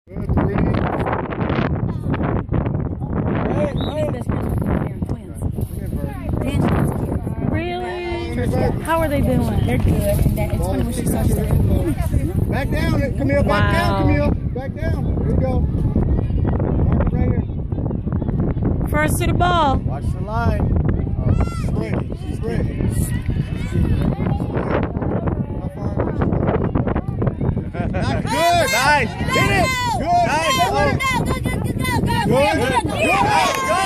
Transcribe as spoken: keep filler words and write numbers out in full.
Really? How are they doing? They're good. And that, it's funny when she saw that. Back down, Camille. Back Wow. down, Camille. Back down. Here you go. Mark it right here. First to the ball. Watch the line. Oh, sprint. She's sprint. Not good. Nice. Hit it. Good. Nice. Good. Good. Good. Good. Good.